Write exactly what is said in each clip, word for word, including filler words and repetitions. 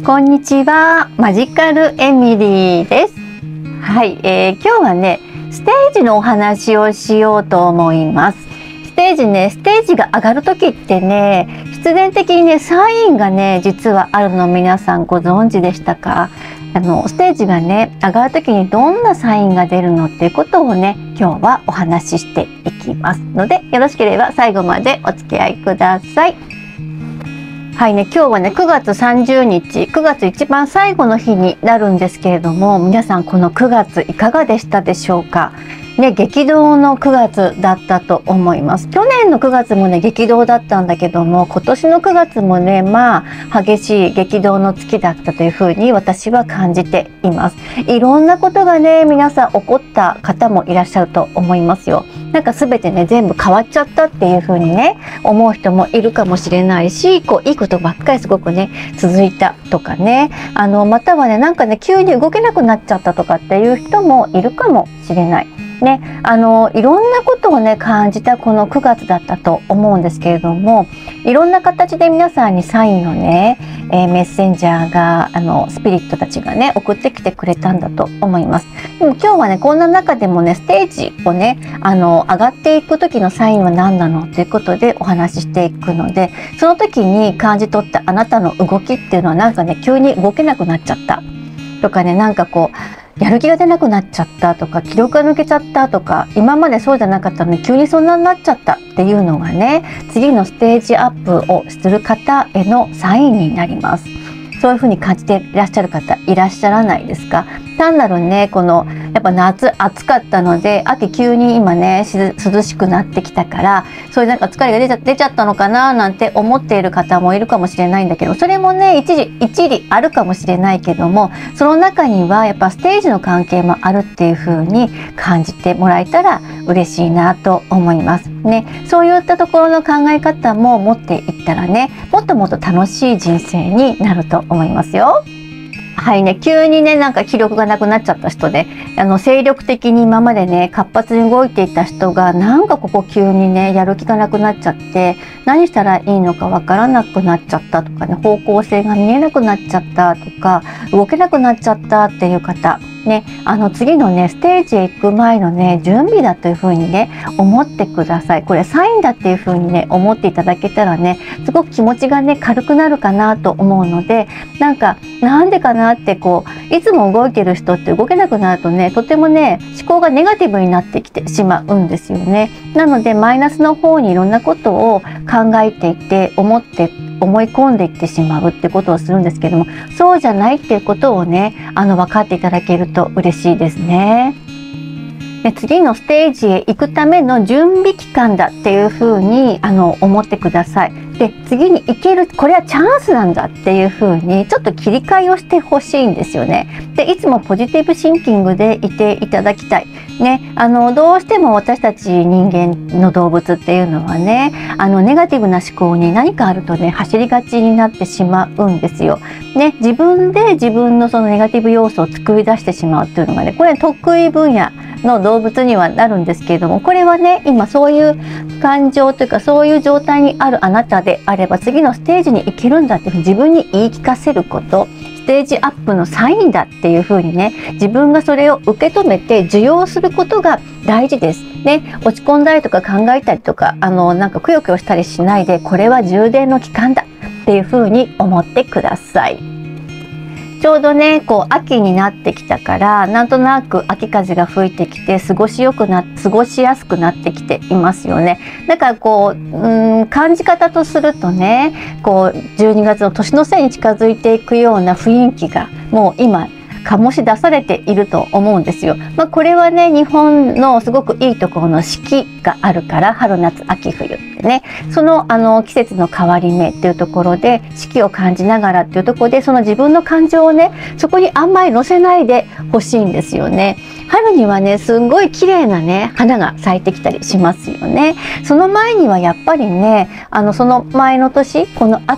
こんにちは、マジカルエミリーです。はい、えー、今日はね、ステージのお話をしようと思います。ステージね、ステージが上がる時ってね、必然的にね、サインがね、実はあるの皆さんご存知でしたか？あの、ステージがね、上がる時にどんなサインが出るのっていうことをね、今日はお話ししていきますので、よろしければ最後までお付き合いください。はいね、今日はね、くがつさんじゅうにち、くがつ一番最後の日になるんですけれども、皆さんこのくがついかがでしたでしょうか？ね、激動のくがつだったと思います。去年のくがつもね、激動だったんだけども、今年のくがつもね、まあ、激しい激動の月だったというふうに私は感じています。いろんなことがね、皆さん起こった方もいらっしゃると思いますよ。なんか全てね、全部変わっちゃったっていうふうにね、思う人もいるかもしれないし、こう、いいことばっかりすごくね、続いたとかね、あの、またはね、なんかね、急に動けなくなっちゃったとかっていう人もいるかもしれない。ね、あのいろんなことをね感じたこのくがつだったと思うんですけれども、いろんな形で皆さんにサインをね、えー、メッセンジャーがあのスピリットたちがね送ってきてくれたんだと思います。でも今日はね、こんな中でもね、ステージをねあの上がっていく時のサインは何なのということでお話ししていくので、その時に感じ取ったあなたの動きっていうのは、なんかね急に動けなくなっちゃったとかね、なんかこうやる気が出なくなっちゃったとか、気力が抜けちゃったとか、今までそうじゃなかったのに急にそんなになっちゃったっていうのがね、次のステージアップをする方へのサインになります。そういうふうに感じていらっしゃる方いらっしゃらないですか？単なるね、このやっぱ夏暑かったので、秋急に今ね涼しくなってきたから、そういうなんか疲れが出ちゃ、出ちゃったのかななんて思っている方もいるかもしれないんだけど、それもね一時一理あるかもしれないけども、その中にはやっぱステージの関係もあるっていう風に感じてもらえたら嬉しいなと思いますね。そういったところの考え方も持っていったらね、もっともっと楽しい人生になると思いますよ。はいね、急にねなんか気力がなくなっちゃった人で、あの精力的に今までね活発に動いていた人が、なんかここ急にねやる気がなくなっちゃって、何したらいいのかわからなくなっちゃったとかね、方向性が見えなくなっちゃったとか、動けなくなっちゃったっていう方ね、あの次のねステージへ行く前のね準備だというふうにね思ってください。これサインだっていうふうにね思っていただけたらね、すごく気持ちがね軽くなるかなと思うので、なんかなんでかなってこういつも動いてる人って動けなくなるとね、とてもね思考がネガティブになってきてしまうんですよね。なのでマイナスの方にいろんなことを考えていて、思って思い込んでいってしまうってことをするんですけども、そうじゃないっていうことをねあの分かっていただけると嬉しいですね。で、次のステージへ行くための準備期間だっていうふうにあの思ってください。で、次に行ける、これはチャンスなんだっていうふうにちょっと切り替えをしてほしいんですよね。で、いつもポジティブシンキングでいていただきたい。ね、あのどうしても私たち人間の動物っていうのはね、あのネガティブな思考に何かあるとね走りがちになってしまうんですよ。ね、自分で自分のそのネガティブ要素を作り出してしまうっていうのがね、これ得意分野の動物にはなるんですけれども、これはね今そういう感情というかそういう状態にあるあなたであれば、次のステージに行けるんだっていうふうに自分に言い聞かせること、ステージアップのサインだっていうふうにね、自分がそれを受け止めて受容することが大事ですね。落ち込んだりとか考えたりとか、あのなんかくよくよしたりしないで、これは充電の期間だっていうふうに思ってください。ちょうどねこう秋になってきたから、なんとなく秋風が吹いてきて過ごしよくな過ごしやすくなってきていますよね。だからこう、うん、感じ方とするとね、こうじゅうにがつの年の瀬に近づいていくような雰囲気がもう今醸し出されていると思うんですよ。まあ、これはね日本のすごくいいところの四季があるから、春夏秋冬ってね、そのあの季節の変わり目っていうところで四季を感じながらっていうところで、その自分の感情をねそこにあんまり乗せないでほしいんですよね。春にはねすんごい綺麗なね花が咲いてきたりしますよね。その前にはやっぱりね、あのその前の年、この秋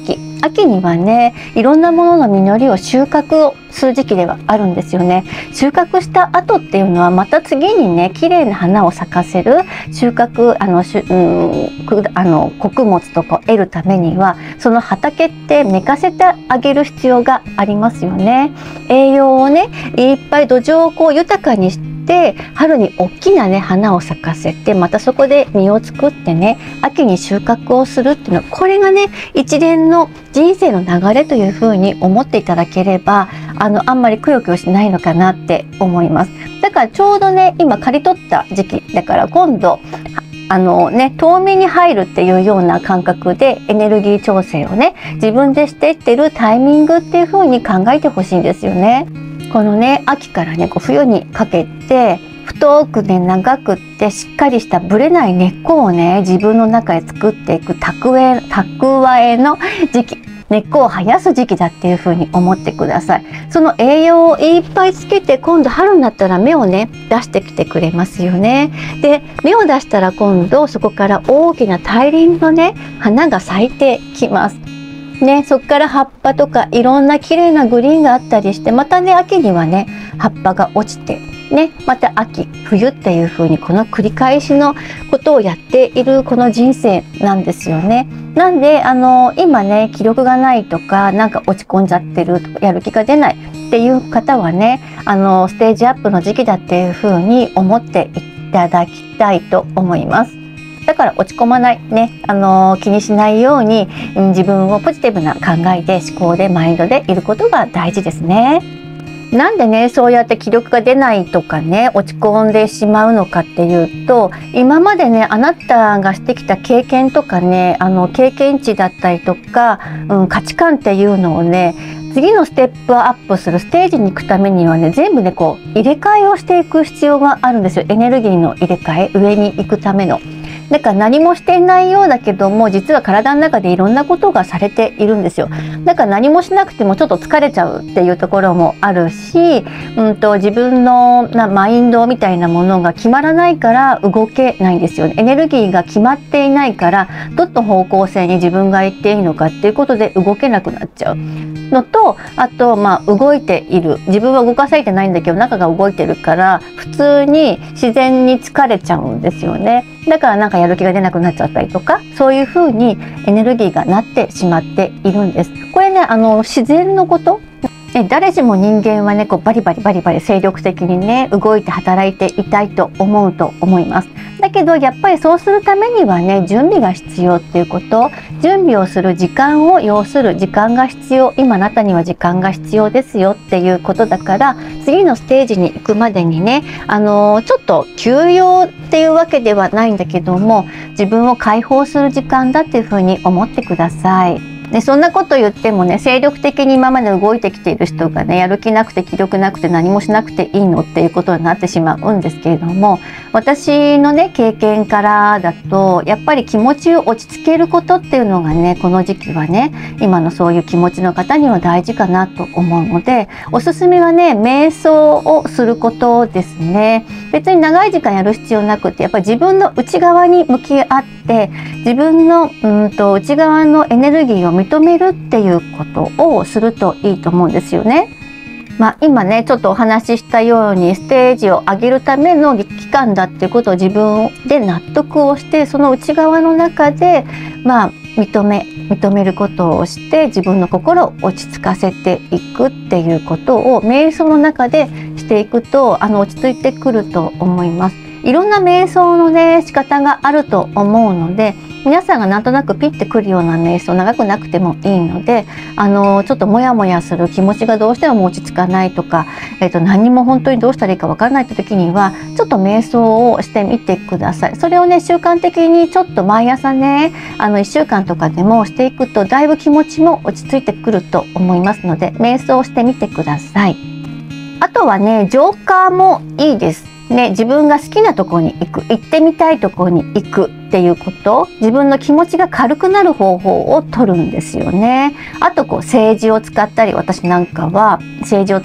秋にはね、いろんなものの実りを収穫をする時期ではあるんですよね。収穫した後っていうのはまた次にね、綺麗な花を咲かせる収穫、あの、しゅうんくあの穀物とかを得るためには、その畑って寝かせてあげる必要がありますよね。栄養をね、いっぱい土壌をこう豊かにしてで春に大きなね花を咲かせて、またそこで実を作ってね、秋に収穫をするっていうのは、これがね一連の人生の流れというふうに思っていただければ、あのあんまりくよくよしないのかなって思います。だからちょうどね今刈り取った時期だから、今度あのね冬眠に入るっていうような感覚でエネルギー調整をね自分でしていってるタイミングっていうふうに考えてほしいんですよね。このね秋からねこう冬にかけて、太くね長くってしっかりしたぶれない根っこをね自分の中で作っていく蓄え蓄えの時期、根っこを生やす時期だっていう風に思ってください。その栄養をいっぱいつけて、今度春になったら芽をね出してきてくれますよね。で芽を出したら今度そこから大きな大輪のね花が咲いてきます。ね、そこから葉っぱとかいろんな綺麗なグリーンがあったりして、またね秋にはね葉っぱが落ちてね、また秋冬っていう風にこの繰り返しのことをやっているこの人生なんですよね。なんであの今ね気力がないとか、なんか落ち込んじゃってるとか、やる気が出ないっていう方はね、あのステージアップの時期だっていう風に思っていただきたいと思います。だから落ち込まないね、あのー、気にしないように、うん、自分をポジティブな考えで思考でマインドでいることが大事ですね。なんでねそうやって気力が出ないとかね落ち込んでしまうのかっていうと、今までねあなたがしてきた経験とかね、あの経験値だったりとか、うん、価値観っていうのをね次のステップアップするステージに行くためにはね、全部ねこう入れ替えをしていく必要があるんですよ。エネルギーの入れ替え、上に行くための。だから何もしていないようだけども、実は体の中でいろんなことがされているんですよ。だから何もしなくてもちょっと疲れちゃうっていうところもあるし、うんと自分のなマインドみたいなものが決まらないから動けないんですよね。エネルギーが決まっていないから、どの方向性に自分が行っていいのかっていうことで動けなくなっちゃうのと、あとまあ動いている、自分は動かされてないんだけど中が動いてるから普通に自然に疲れちゃうんですよね。だからなんかやる気が出なくなっちゃったりとか、そういう風にエネルギーがなってしまっているんです。これねあの自然のこと。誰しも人間はねこうバリバリバリバリ精力的にね動いて働いていたいと思うと思います。だけどやっぱりそうするためにはね準備が必要っていうこと、準備をする時間を要する時間が必要、今あなたには時間が必要ですよっていうことだから、次のステージに行くまでにねあのちょっと休養っていうわけではないんだけども、自分を解放する時間だっていうふうに思ってください。でそんなこと言ってもね、精力的に今まで動いてきている人がねやる気なくて気力なくて何もしなくていいのっていうことになってしまうんですけれども、私のね経験からだとやっぱり気持ちを落ち着けることっていうのがねこの時期はね今のそういう気持ちの方には大事かなと思うので、おすすめはね瞑想をすることですね。別に長い時間やる必要なくて、やっぱり自分の内側に向き合って自分のうんと内側のエネルギーを認めるっていうことをするといいと思うんですよね。まあ、今ねちょっとお話ししたようにステージを上げるための期間だっていうことを自分で納得をして、その内側の中でまあ認め認めることをして自分の心を落ち着かせていくっていうことを瞑想の中でしていくとあの落ち着いてくると思います。いろんな瞑想のね仕方があると思うので、皆さんがなんとなくピッてくるような瞑想長くなくてもいいので、あのちょっとモヤモヤする気持ちがどうしても落ち着かないとか、えっと、何も本当にどうしたらいいかわからないって時にはちょっと瞑想をしてみてください。それをね習慣的にちょっと毎朝ねあのいっしゅうかんとかでもしていくとだいぶ気持ちも落ち着いてくると思いますので、瞑想をしてみてください。あとはね浄化もいいですね。自分が好きなところに行く、行ってみたいところに行くっていうこと、自分の気持ちが軽くなる方法を取るんですよね。あとこう政治を使ったり、私なんかは政治を使っ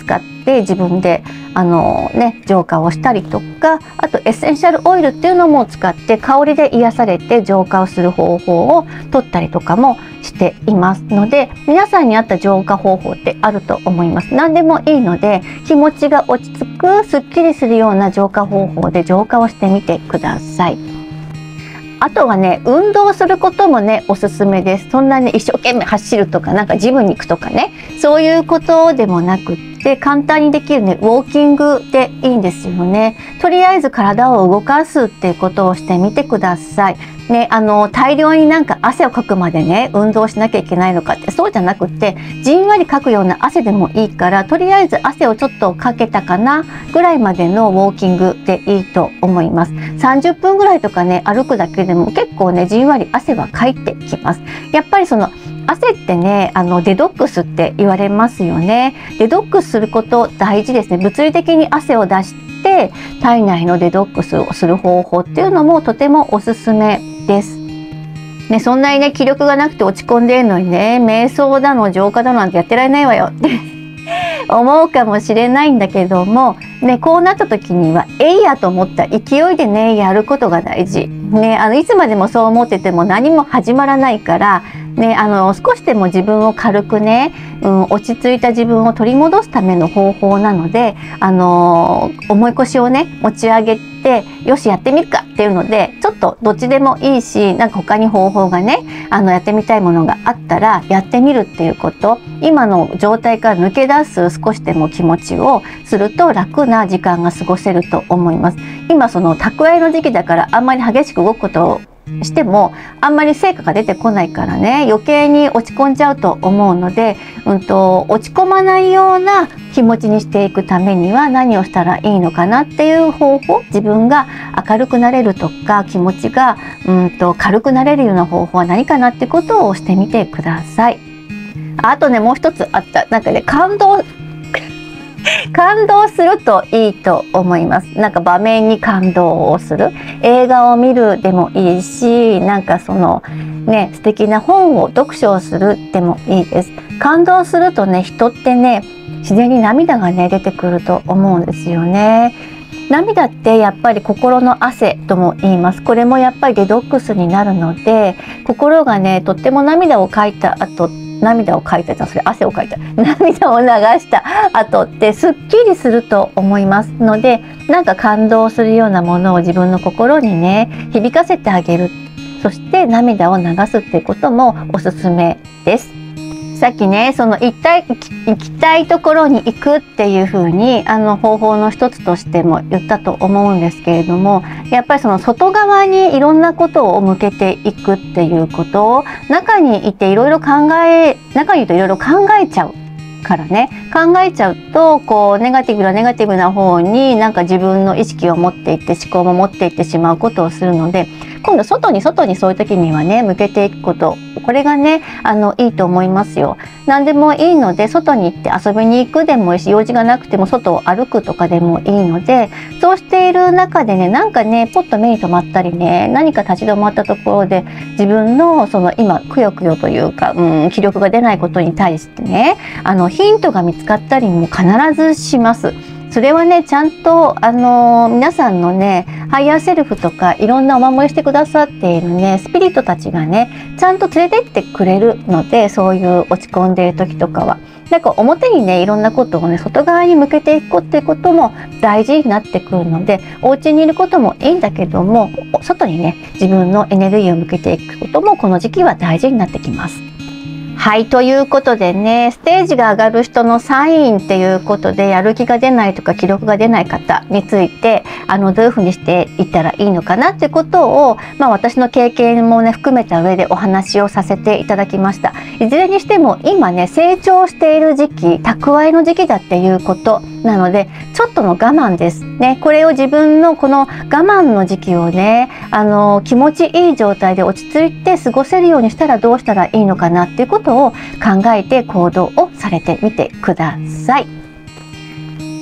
って自分であのね浄化をしたりとか、あとエッセンシャルオイルっていうのも使って香りで癒されて浄化をする方法を取ったりとかもしていますので、皆さんに合った浄化方法ってあると思います。何でもいいので、気持ちが落ち着くすっきりするような浄化方法で浄化をしてみてください。あとはね、運動することもねおすすめです。そんなね一生懸命走るとか、なんかジムに行くとかね、そういうことでもなくって、簡単にできるねウォーキングでいいんですよね。とりあえず体を動かすっていうことをしてみてください。ね、あの大量になんか汗をかくまでね運動しなきゃいけないのかって、そうじゃなくて、じんわりかくような汗でもいいから、とりあえず汗をちょっとかけたかなぐらいまでのウォーキングでいいと思います。さんじゅっぷんぐらいとかね歩くだけでも結構ねじんわり汗はかいてきます。やっぱりその汗ってね、あのデトックスって言われますよね。デトックスすること大事ですね。物理的に汗を出して体内のデトックスをする方法っていうのもとてもおすすめです。ね、そんなにね気力がなくて落ち込んでいるのにね、瞑想だの浄化だのなんてやってられないわよって思うかもしれないんだけども、ね、こうなった時にはえいやと思った勢いでねやることが大事。ね、あのいつまでもそう思ってても何も始まらないから、ね、あの少しでも自分を軽くね、うん、落ち着いた自分を取り戻すための方法なので、あの重い腰をね持ち上げてよしやってみるかっていうので、ちょっとどっちでもいいし、なんか他に方法がねあのやってみたいものがあったらやってみるっていうこと、今の状態から抜け出す少しでも気持ちをすると楽な時間が過ごせると思います。今その蓄えの時期だから、あんまり激しく動くことをしてもあんまり成果が出てこないからね、余計に落ち込んじゃうと思うので、うんと落ち込まないような気持ちにしていくためには何をしたらいいのかなっていう方法、自分が明るくなれるとか気持ちがうんと軽くなれるような方法は何かなってことをしてみてください。あとねもう一つあった。なんかね感動感動するといいと思います。なんか場面に感動をする、映画を見るでもいいし、なんかそのね素敵な本を読書をするでもいいです。感動するとね人ってね自然に涙がね出てくると思うんですよね。涙ってやっぱり心の汗とも言います。これもやっぱりデトックスになるので、心がねとっても涙をかいた後涙をかいたじゃんそれ汗をかいた涙を流した後ってすっきりすると思いますので、なんか感動するようなものを自分の心にね響かせてあげる、そして涙を流すっていうこともおすすめです。さっきねその行きたい、行きたいところに行くっていう風にあの方法の一つとしても言ったと思うんですけれども、やっぱりその外側にいろんなことを向けていくっていうことを、中にいていろいろ考え中にいるといろいろ考えちゃうからね、考えちゃうとこうネガティブなネガティブな方になんか自分の意識を持っていって思考も持っていってしまうことをするので、今度外に外にそういう時にはね向けていくこと、これがねあのいいと思いますよ。何でもいいので外に行って遊びに行くでもいいし、用事がなくても外を歩くとかでもいいので、そうしている中でねなんかねポッと目に留まったりね、何か立ち止まったところで自分のその今くよくよというか、うん、気力が出ないことに対してねあのヒントが見つかったりも必ずします。それはねちゃんとあの皆さんのねハイヤーセルフとかいろんなお守りしてくださっているねスピリットたちがねちゃんと連れてってくれるので、そういう落ち込んでいる時とかはなんか表にねいろんなことをね外側に向けていくっていうことも大事になってくるので、お家にいることもいいんだけども外にね自分のエネルギーを向けていくこともこの時期は大事になってきます。はい、ということでね、ステージが上がる人のサインっていうことで、やる気が出ないとか気力が出ない方についてあのどういうふうにしていったらいいのかなってことを、まあ、私の経験もね含めた上でお話をさせていただきました。いずれにしても今ね成長している時期、蓄えの時期だっていうことなので、ちょっとの我慢ですね。これを自分のこの我慢の時期をねあの気持ちいい状態で落ち着いて過ごせるようにしたらどうしたらいいのかなっていうことを考えて行動をされてみてください。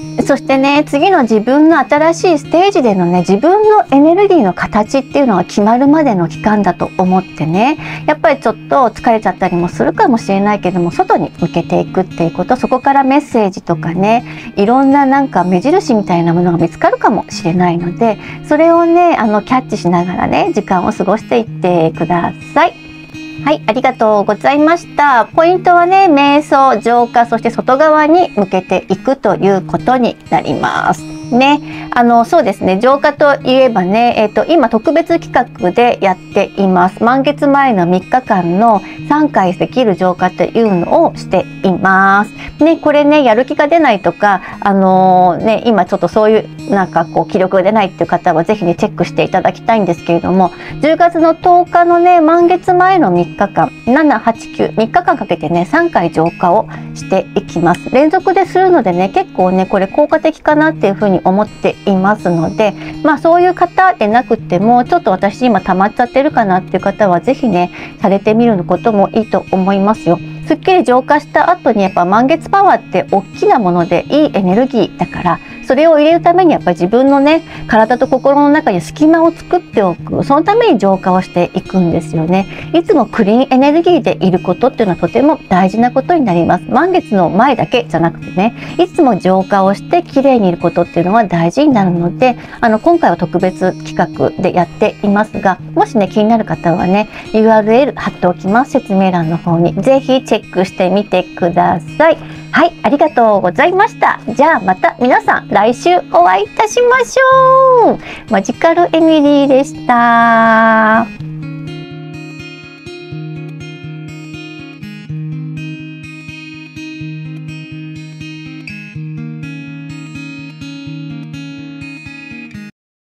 そしてね、次の自分の新しいステージでのね、自分のエネルギーの形っていうのが決まるまでの期間だと思ってね、やっぱりちょっと疲れちゃったりもするかもしれないけども、外に向けていくっていうこと、そこからメッセージとかね、いろんななんか目印みたいなものが見つかるかもしれないので、それをね、あのキャッチしながらね、時間を過ごしていってください。はい、ありがとうございました。ポイントはね、瞑想、浄化、そして外側に向けていくということになります。ね、あのそうですね、浄化といえばね、えっと今特別企画でやっています。満月前のみっかかんのさんかいできる浄化というのをしています。ね、これね、やる気が出ないとか、あのー、ね、今ちょっとそういうなんかこう気力が出ないっていう方はぜひねチェックしていただきたいんですけれども、じゅうがつのとおかのね、満月前のみっかかん、なな、はち、きゅう、みっかかんかけてねさんかい浄化をしていきます。連続でするのでね、結構ねこれ効果的かなっていうふうに思っていますので、まあそういう方でなくても、ちょっと私今溜まっちゃってるかなっていう方はぜひねされてみることもいいと思いますよ。すっきり浄化した後にやっぱ満月パワーって大きなものでいいエネルギーだから、それを入れるためにやっぱり自分のね体と心の中に隙間を作っておく、そのために浄化をしていくんですよね。いつもクリーンエネルギーでいることっていうのはとても大事なことになります。満月の前だけじゃなくてね、いつも浄化をしてきれいにいることっていうのは大事になるので、あの今回は特別企画でやっていますが、もしね気になる方はね ユーアールエル 貼っておきます。説明欄の方にぜひチェックしてみてください。はい、ありがとうございました。じゃあまた皆さん来週お会いいたしましょう。マジカルエミリーでした。